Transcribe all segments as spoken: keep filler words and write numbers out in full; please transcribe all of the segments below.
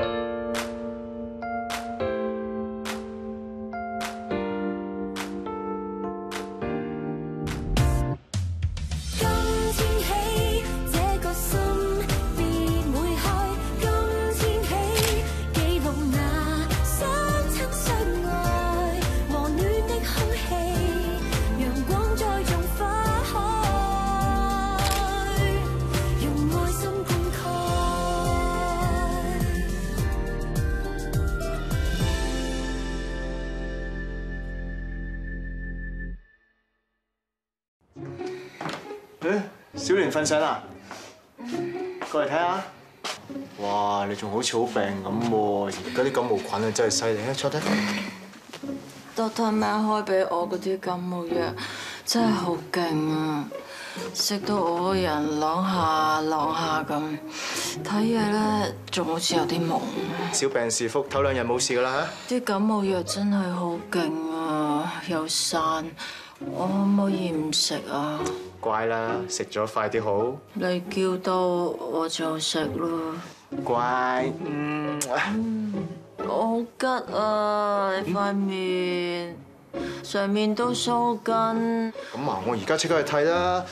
誒，小蓮瞓醒啦，過嚟睇下。哇，你仲好似好病咁喎！而家啲感冒菌啊真係犀利啊！坐低。 Doctor Man 開俾我嗰啲感冒藥真係好勁啊！食到我個人啷下啷下咁，睇嘢咧仲好似有啲懵。 小病是福，唞兩日冇事噶啦嚇。 啲感冒藥真係好勁啊，又散，我可唔可以唔食啊？ 乖啦，食咗快啲好。 你叫到我就食咯。 乖，嗯。 我好吉啊！你塊面上面都鬚根。 咁啊，我而家即刻去睇啦。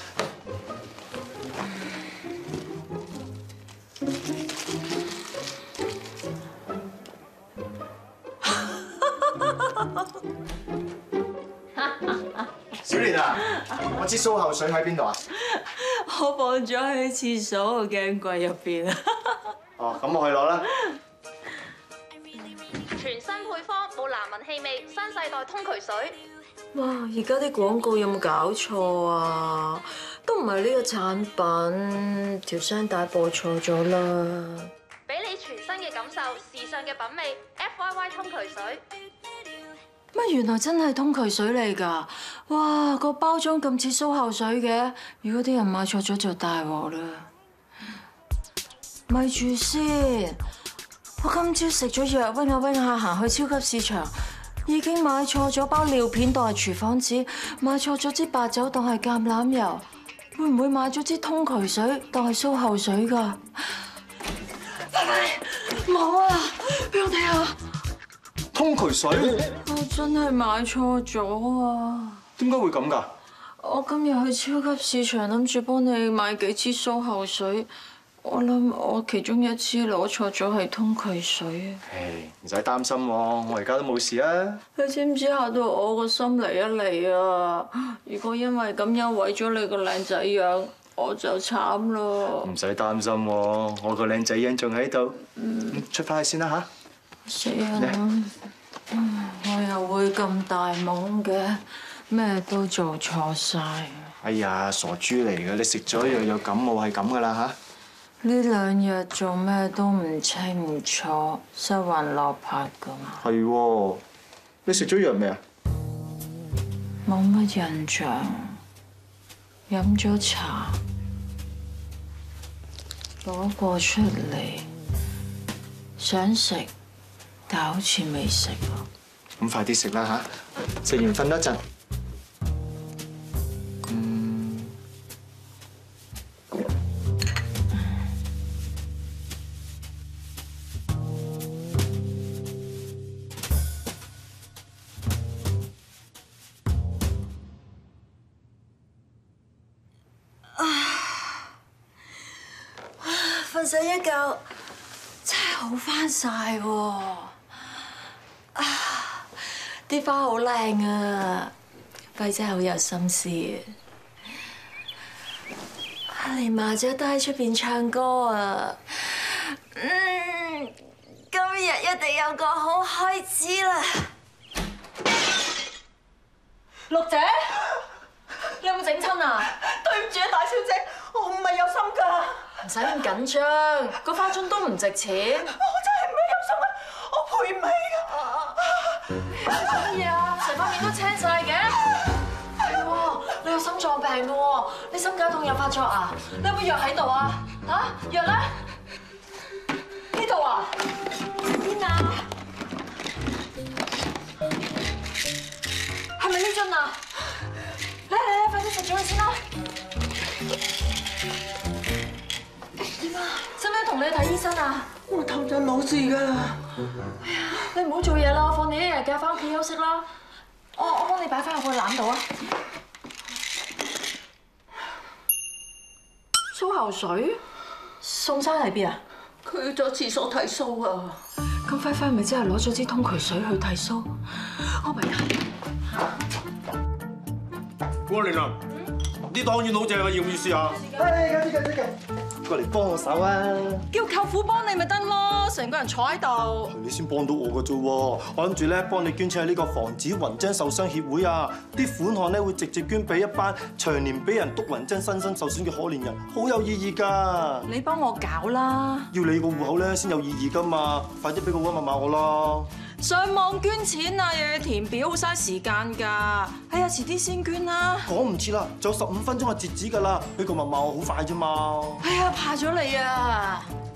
小蓮啊，我支蘇口水喺邊度啊？ 我放咗喺廁所個鏡櫃入邊啊！ 哦，咁我去攞啦。 全新配方冇難聞氣味，新世代通渠水。 哇！而家啲廣告有冇搞錯啊？都唔係呢個產品，條聲帶播錯咗啦。 俾你全新嘅感受，時尚嘅品味 ，F Y Y 通渠水。 乜原來真係通渠水嚟㗎？哇！個包裝咁似蘇口水嘅，如果啲人買錯咗就大鑊啦。咪住先，我今朝食咗藥，溫下溫下行去超級市場，已經買錯咗包尿片當係廚房紙，買錯咗支白酒當係橄欖油，會唔會買咗支通渠水當係蘇口水㗎？拜拜，冇啊！俾我睇下。 通渠水？ 我真係買錯咗啊！ 點解會咁㗎？ 我今日去超級市場，諗住幫你買幾支蘇口水，我諗我其中一支攞錯咗係通渠水啊！ 唉，唔使擔心喎，我而家都冇事啊！ 你知唔知嚇到我個心嚟一嚟啊？如果因為咁樣毀咗你個靚仔樣，我就慘咯！ 唔使擔心喎，我個靚仔樣仲喺度。嗯，出翻去先啦嚇。 死人！我又會咁大懵嘅，咩都做錯晒。 哎呀，傻豬嚟嘅！你食咗藥有感冒係咁噶啦嚇。 呢兩日做咩都唔清唔楚，失魂落魄咁。 係喎，你食咗藥未啊？ 冇乜印象，飲咗茶，攞過出嚟，想食。但好似未食喎。 咁快啲食啦嚇！食完瞓多陣。嗯。 瞓醒一覺，真係好返晒喎！啊！啲花好靚啊，輝真係好有心思啊！連麻雀都喺出邊唱歌啊！嗯，今日一定有個好開支啦！六姐，你有冇整親啊？ 對唔住啊，大小姐，我唔係有心㗎。 唔使咁緊張，個花樽都唔值錢。 我真係唔係有心啊，我賠唔起㗎。 乜嘢啊？成塊面都青晒嘅。係喎，你有心臟病㗎喎，你心絞痛又發作啊？你有冇藥喺度啊？嚇，藥咧？呢度啊？邊啊？係咪呢樽啊？嚟嚟嚟，快啲食咗佢先啦！點啊？使唔使同你睇醫生啊？ 我頭陣冇事㗎啦。 你唔好做嘢啦，放你一日假，翻屋企休息啦。我我幫你擺翻入個籃度啊。蘇口水，宋生喺邊啊？ 佢去咗廁所剃鬚啊！ 咁輝輝咪真係攞咗支通渠水去剃鬚？我咪過嚟啦！啲湯圓好正啊，要唔要試下？ 係，緊啲緊啲緊，過嚟幫我手啊！ 叫舅父幫你咪得咯，成個人坐喺度。 你先幫到我㗎啫喎，我諗住咧幫你捐錢喺呢個防止暈針受傷協會啊！啲款項咧會直接捐俾一班長年俾人篤暈針身心受損嘅可憐人，好有意義㗎！ 你幫我搞啦！ 要你個戶口咧先有意義㗎嘛，快啲俾個戶口密碼我啦！ 上網捐錢啊，又要填表，好嘥時間㗎。哎呀，遲啲先捐啦。 講唔切啦，仲有十五分鐘嘅截止㗎啦，俾個密碼我好快啫嘛。 哎呀，怕咗你啊！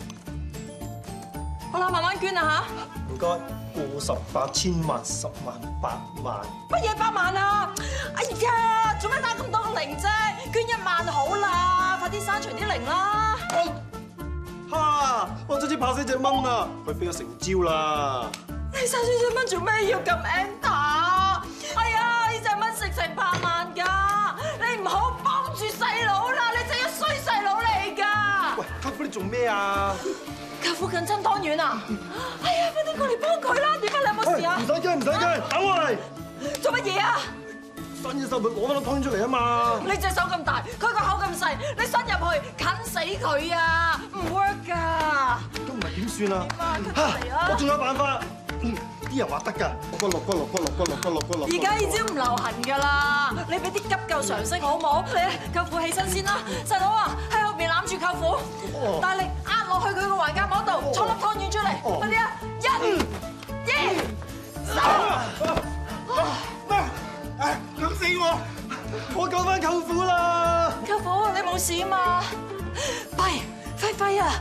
好啦，慢慢捐啊嚇。 唔該，過十百千萬十萬百萬。 乜嘢百萬啊？哎呀，做咩打咁多個零啫？捐一萬好啦，快啲刪除啲零啦。 哈！我總之怕死隻蚊啊，佢飛咗成招啦。 你刪咗隻蚊做咩要撳 enter？哎呀，呢隻蚊食成百萬㗎，你唔好幫住細佬啦，你真係衰細佬嚟㗎！ 喂，舅父你做咩啊？ 舅父近親湯圓啊！哎呀，快啲過嚟幫佢啦！點解你有冇事啊？ 唔使驚，唔使驚，等我嚟。 做乜嘢啊？ 伸隻手咪攞翻粒湯出嚟啊嘛！ 你隻手咁大，佢個口咁細，你伸入去近死佢啊！唔 work 㗎！ 都唔係點算啊？ 嚟啊！ 我仲有辦法。啲人話得㗎，落骨落骨落骨落骨落骨落骨落。 而家呢招唔流行㗎啦，你俾啲急救常識好唔好？你舅父起身先啦，細佬啊，喺後邊攬住舅父，大力壓落去佢個橫膈膜度，搓粒湯圓出嚟，快啲啊！一、二、三。 咩？救死我！我救翻舅父啦！ 舅父，你冇事啊嘛？喂，輝輝啊！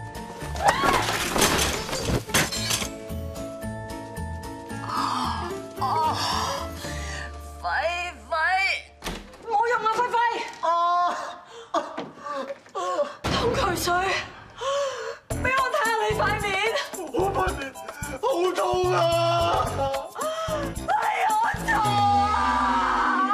哦，輝輝，冇用啊，輝輝！哦，通渠水，俾我睇下你塊面。 我塊面好痛啊！ 係我錯啊！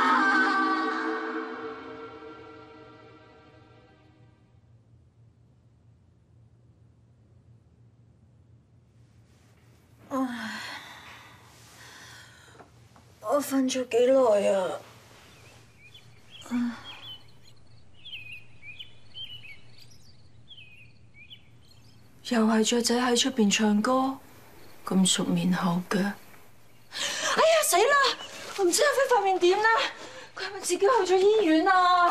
唉。我瞓咗幾耐啊？又係雀仔喺出邊唱歌，咁熟面口嘅。哎呀死啦！我唔知阿飛塊面點啦，佢係咪自己去咗醫院啊？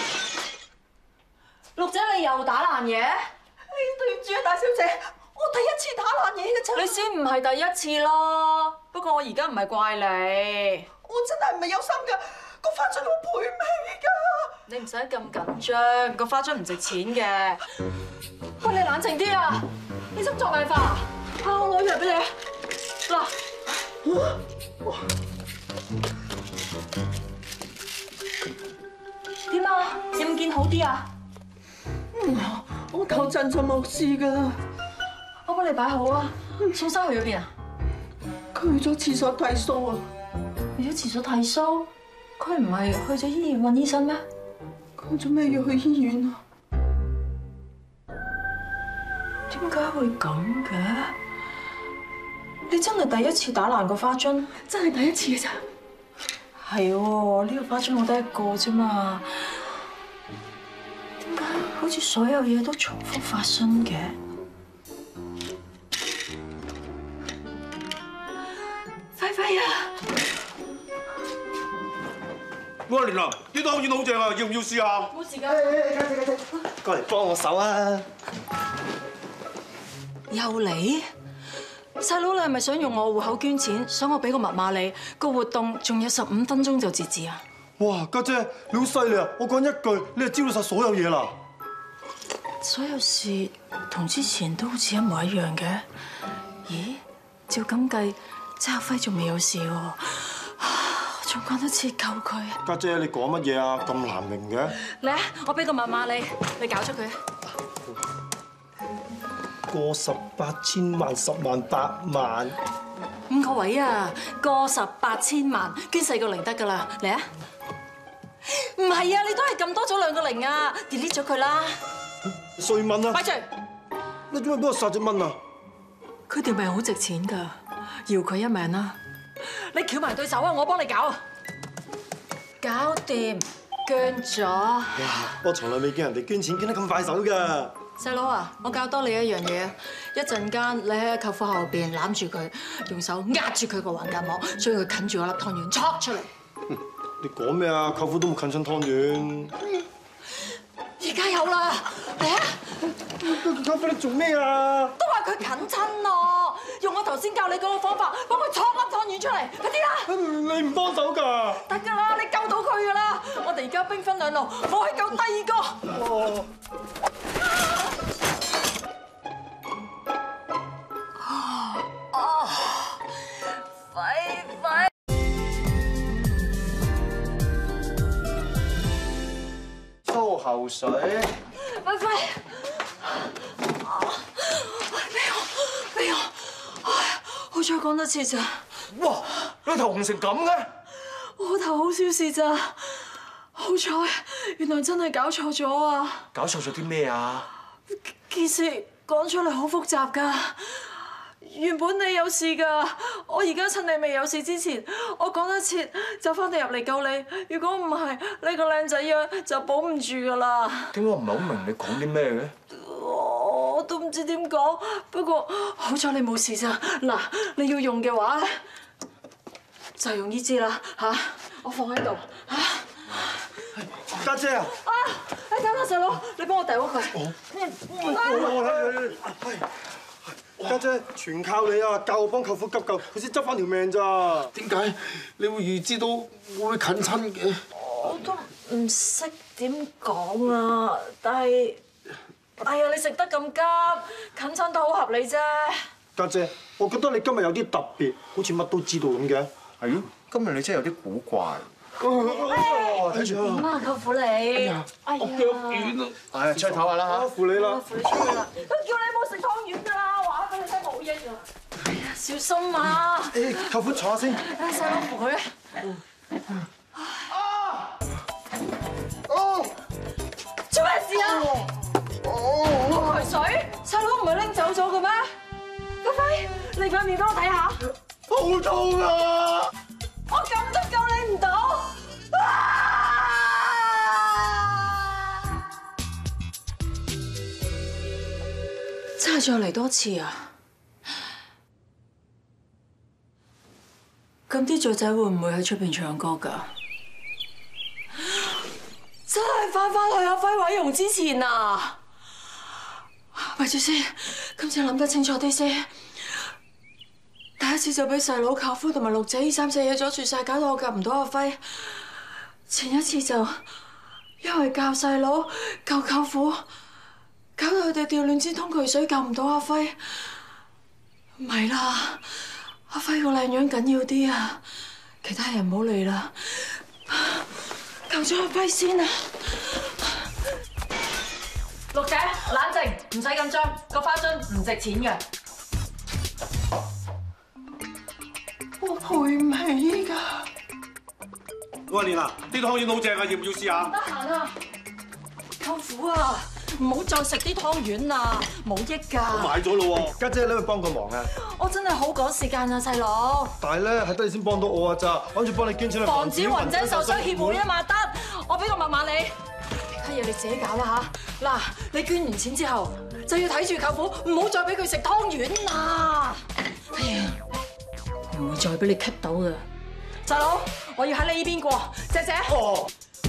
六仔你又打爛嘢？哎，對唔住啊，大小姐，我第一次打爛嘢嘅啫。你先唔係第一次咯。不過我而家唔係怪你， 我真係唔係有心㗎，個花樽好賠味㗎。 你唔使咁緊張，個花樽唔值錢嘅。喂，你冷靜啲啊！你心臟病發啊？啊，我攞藥俾你啊！嗱，點啊？有冇見好啲啊？ 嗯，我頭陣就冇事㗎啦。 我幫你擺好啊。宋生去咗邊啊？ 佢去咗廁所剃鬚啊！ 去咗廁所剃鬚？佢唔係去咗醫院揾醫生咩？ 佢做咩要去醫院啊？ 點解會咁嘅？你真係第一次打爛個花樽？ 真係第一次嘅咋？ 係喎，呢個花樽我得一個啫嘛。點解好似所有嘢都重複發生嘅？輝輝啊！ 過嚟啦！啲湯圓好正啊，要唔要試下？ 冇時間。 過嚟幫我手啊！ 又嚟？細佬，你係咪想用我戶口捐錢？想我俾個密碼你？個活動仲有十五分鐘就截止啊！ 哇，家姐你好犀利啊！我講一句，你就知道晒所有嘢啦。 所有事同之前都好似一模一樣嘅。咦？照咁計，周輝仲未有事喎。仲講得切救佢。 家姐你講乜嘢啊？咁難明嘅。 嚟啊！我俾個密碼你，你搞出佢。 個十八千萬十萬百萬。 五個位啊，個十八千萬，捐四個零得㗎啦，嚟啊！唔係啊，你都係撳多咗兩個零啊 ，delete 咗佢啦。 碎蚊啊！ 擺住， 你做咩俾我殺隻蚊啊？ 佢條命好值錢㗎，要佢一命啦。你翹埋對手啊，我幫你搞，搞掂，捐咗。 我從來未見人哋捐錢捐得咁快手㗎。 細佬啊，我教多你一樣嘢，一陣間你喺舅父後邊攬住佢，用手壓住佢個橫膈膜，將佢啃住嗰粒湯圓戳出嚟。 你講咩啊？舅父都冇啃親湯圓。 而家有啦，嚟啊！ 舅父你做咩啊？ 都話佢啃親咯，用我頭先教你嗰個方法，幫佢戳粒湯圓出嚟，快啲啦！ 你唔幫手㗎？ 得㗎啦，你救到佢㗎啦！我哋而家兵分兩路，我去救第二個。 哦。 哦，快快！ 粗口水。 快快！俾我，俾我！唉，好彩講多次咋。 哇！你頭紅成咁嘅？ 我頭好小事咋，好彩，原來真係搞錯咗啊！ 搞錯咗啲咩啊？ 件事講出嚟好複雜㗎。原本你有事㗎，我而家趁你未有事之前，我講得切就翻你入嚟救你。如果唔係，呢個靚仔樣就保唔住㗎啦。 點解我唔係好明你講啲咩嘅？ 我都唔知點講，不過好彩你冇事咋。嗱，你要用嘅話咧，就用呢支啦嚇，我放喺度嚇。 家姐啊！ 啊！你等下細佬，你幫我掉咗佢。 家姐，全靠你啊！教我幫舅父急救，佢先執翻條命咋。 點解你會預知到我會近親嘅？ 我都唔識點講啊，但係，哎呀，你食得咁急，近親都好合理啫。 家姐，我覺得你今日有啲特別，好似乜都知道咁嘅。 係咯，今日你真係有啲古怪。 睇住啊！ 點啊，舅父你？哎呀， 我腳軟啊！ 係，出去唞下啦嚇。 扶你啦！ 扶你出去啦！都叫你冇食湯圓㗎啦，話俾你聽冇益啊！哎呀，小心啊！ 誒，舅父坐下先。 誒，細佬扶佢啊！ 哦！ 做咩事啊？冇渠水，細佬唔係拎走咗嘅咩？快快，嚟塊面俾我睇下。 好痛啊！ 我咁都救你唔到。真係再嚟多次啊！咁啲雀仔會唔會喺出邊唱歌㗎？真係翻返去阿輝毀容之前啊！咪住先，今次諗得清楚啲先。第一次就俾細佬、舅父同埋六仔呢三四嘢阻住晒，搞到我救唔到阿輝。前一次就因為教細佬、救舅父，搞到佢哋掉亂支通渠水，救唔到阿輝。唔係啦，阿輝個靚樣緊要啲啊！其他人唔好理啦，救咗阿輝先啊！六姐，冷靜，唔使緊張，個花樽唔值錢嘅。我賠唔起㗎。 喂，蓮啊，啲湯圓好正啊，要唔要試下？ 得閒啊，舅父啊，唔好再食啲湯圓啦，冇益㗎。 買咗咯喎， 家姐，你咪幫個忙啊！ 我真係好趕時間啊，細佬。 但係咧，係得你先幫到我啊咋，我諗住幫你捐錢去防止雲仔受傷協會啊嘛，得，我俾個密碼你，其他嘢你自己搞啦嚇。嗱，你捐完錢之後，就要睇住舅父，唔好再俾佢食湯圓啦。哎呀，唔會再俾你棘到㗎。細佬，我要喺你呢邊過，姐姐。 哦。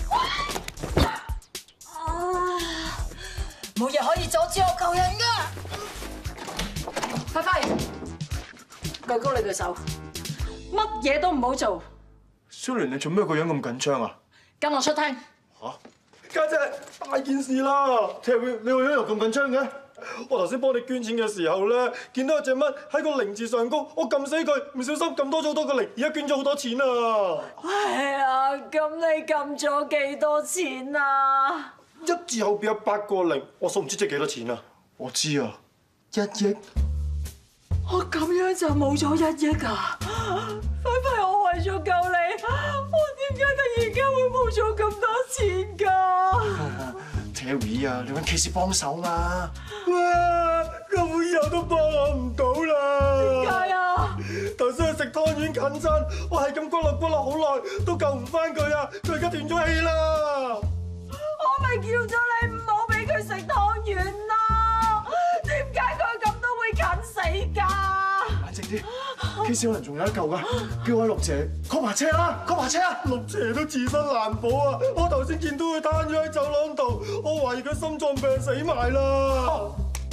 啊！冇嘢可以阻止我救人㗎。輝輝，舉高你隻手，乜嘢都唔好做。 小蓮，你做咩個樣咁緊張啊？ 跟我出廳。 嚇！ 家姐，大件事啦！你你你個樣又咁緊張嘅？我頭先幫你捐錢嘅時候咧，見到有隻蚊喺個零字上高，我撳死佢，唔小心撳多咗好多個零，而家捐咗好多錢啊！ 哎呀，咁你撳咗幾多錢啊？ 一字後邊有八個零，我數唔知值幾多錢啊！ 我知啊， 一億？ 我咁樣就冇咗一億啊！輝輝，我為咗救你，我點解突然間會冇咗咁多錢㗎 Terry 啊，你揾 K 師幫手啦！ 哇！根本以後都幫我唔到啦！ 點解啊？ 頭先去食湯圓近身，我係咁骨落骨落好耐，都救唔翻佢啊！佢而家斷咗氣啦！ 我咪叫咗你唔好俾佢食湯圓咯！點解佢咁都會近死㗎？ 冷靜啲 ，K 師可能仲有得救㗎，叫阿六姐 call 埋車啦 ，call 埋車啊！ 六姐都自身難保啊！我頭先見到佢攤咗喺走廊度，我懷疑佢心臟病死埋啦！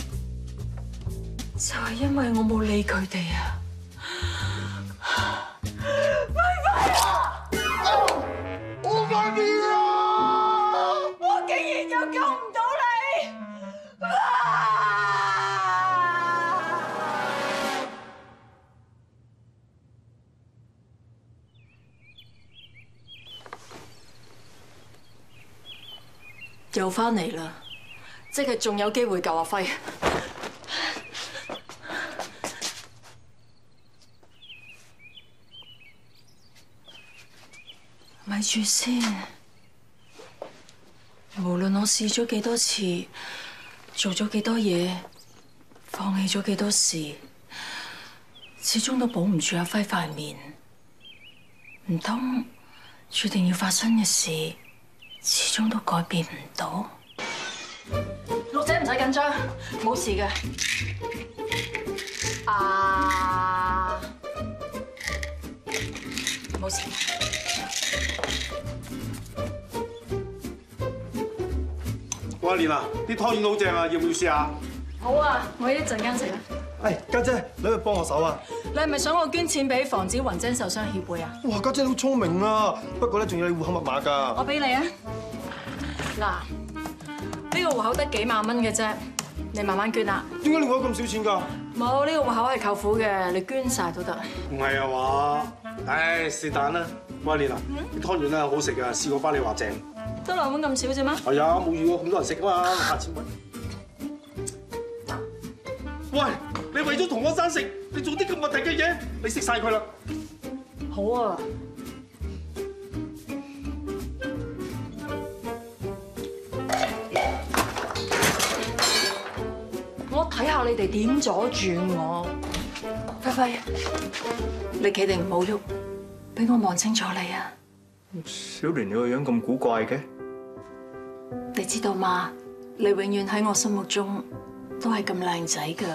就係因為我冇理佢哋啊！ 我快啲啊！ 我竟然又救唔到你！啊！ 又翻嚟啦，即係仲有機會救阿輝。咪住先，無論我試咗幾多次，做咗幾多嘢，放棄咗幾多事，始終都保唔住阿輝塊面。唔通注定要發生嘅事，始終都改變唔到？六姐唔使緊張，冇事嘅。啊，冇事。 喂，蓮啊，啲湯圓好正啊，要唔要試下？ 好啊，我一陣間食啊。 誒，家姐，你去幫我手啊！ 你係咪想我捐錢俾防止雲晶受傷協會啊？ 哇，家姐你好聰明啊！不過咧，仲有你戶口密碼㗎。 我俾你啊。嗱，呢個戶口得幾萬蚊嘅啫，你慢慢捐啦。 點解你戶口咁少錢㗎？ 冇，呢個戶口係舅父嘅，你捐晒都得。 唔係啊嘛，唉，是但啦。喂，蓮啊，啲湯圓咧好食㗎，試過包你話正。 得兩蚊咁少啫咩？ 係啊，冇遇過咁多人食啊嘛，下次揾。喂，你為咗同學生食，你做啲咁核突嘅嘢，你食晒佢啦。 好啊。我睇下你哋點阻住我。輝輝，你企定唔好喐，俾我望清楚你啊！ 小蓮，你個樣咁古怪嘅。 你知道嗎？你永遠喺我心目中都係咁靚仔㗎。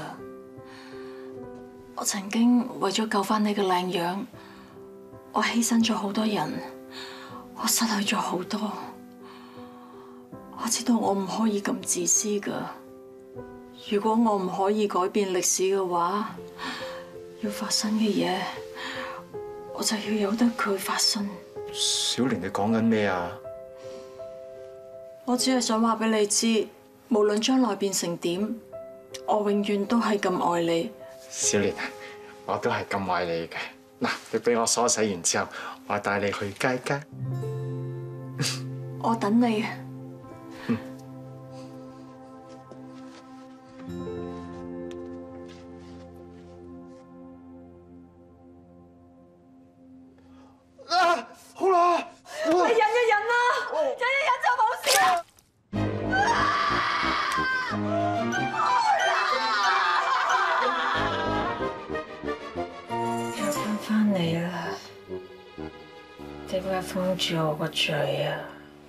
我曾經為咗救翻你嘅靚樣，我犧牲咗好多人，我失去咗好多。我知道我唔可以咁自私㗎。如果我唔可以改變歷史嘅話，要發生嘅嘢，我就要由得佢發生。 小蓮，你講緊咩啊？ 我只係想話俾你知，無論將來變成點，我永遠都係咁愛你。 小蓮，我都係咁愛你嘅。嗱，你俾我梳洗完之後，我帶你去街街。 我等你。 啊，好啦， 你忍一忍啦，忍一忍就冇事啦。 又翻返嚟啦，點解封住我個嘴啊？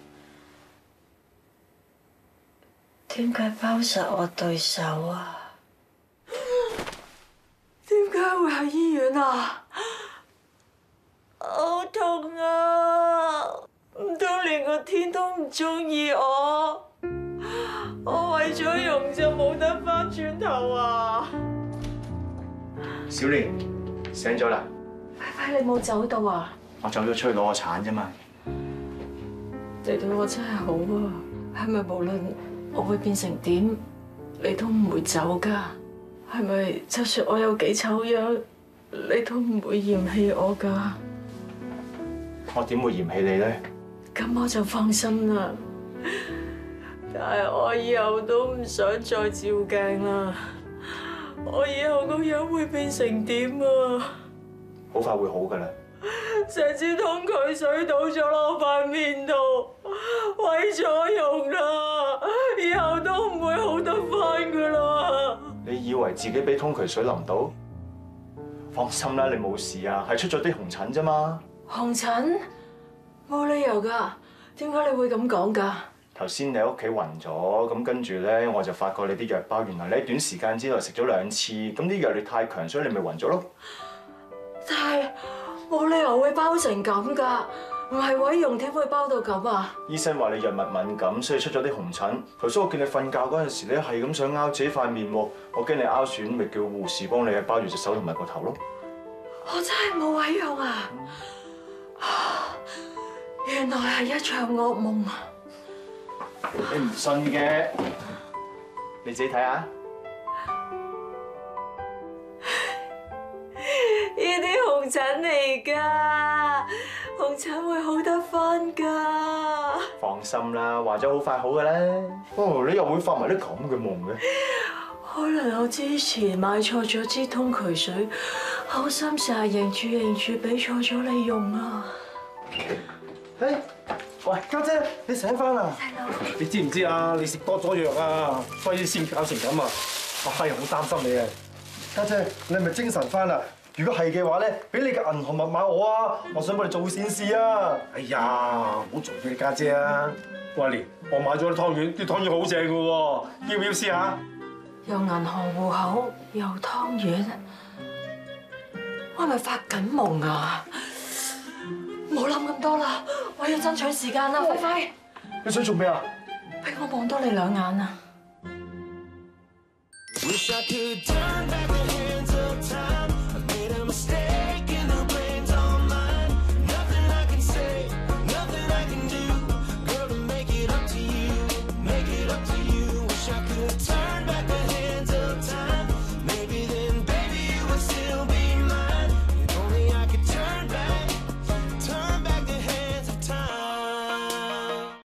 點解包實我對手啊？ 點解會喺醫院啊？好痛啊！唔通連個天都唔中意我？我為咗容就冇得翻轉頭啊！ 小蓮，醒咗啦？ 輝輝，你冇走到啊？ 我走咗出去攞個橙啫嘛。 你對我真係好啊！係咪無論我會變成點，你都唔會走㗎？係咪就算我有幾醜樣，你都唔會嫌棄我㗎？ 我點會嫌棄你咧？ 咁我就放心啦。 但係我以後都唔想再照鏡啦。 我以後個樣會變成點啊？ 好快會好噶啦。 成支通渠水倒咗落塊面度，毀咗容啦，以後都唔會好得翻噶啦。 你以為自己俾通渠水淋到？放心啦，你冇事啊，係出咗啲紅疹啫嘛。 紅疹？冇理由噶，點解你會咁講噶？ 頭先你喺屋企暈咗，咁跟住咧我就發覺你啲藥包原來你喺短時間之內食咗兩次，咁啲藥力太強，所以你咪暈咗咯。 但係冇理由會包成咁噶，唔係毀容點會包到咁啊？ 醫生話你藥物敏感，所以出咗啲紅疹。頭先我見你瞓覺嗰陣時咧，係咁想拗自己塊面喎，我驚你拗損，咪叫護士幫你包住隻手同埋個頭咯。 我真係冇毀容啊！原來係一場噩夢啊！ 你唔信嘅，你自己睇下。 呢啲紅疹嚟㗎，紅疹會好得翻㗎。 放心啦，話咗好快好㗎啦。哦，你又會發埋啲咁嘅夢嘅？ 可能我之前買錯咗支通渠水，好心成日認住認住俾錯咗你用啊！ 誒，喂，家姐，你醒翻啦？ 細佬， 你知唔知啊？你食多咗藥啊，所以先搞成咁啊！我係好擔心你啊！ 家姐，你係咪精神翻啦？如果係嘅話咧，俾你嘅銀行密碼我啊，我想幫你做善事啊！ 哎呀，唔好做俾你家姐啊！喂，蓮，我買咗啲湯圓，啲湯圓好正㗎喎，要唔要試下？ 有銀行戶口，有湯圓，我係咪發緊夢啊？唔好諗咁多啦，我要爭取時間啦，輝輝， 你想做咩啊？ 俾我望多你兩眼啊！ Wish I could turn back the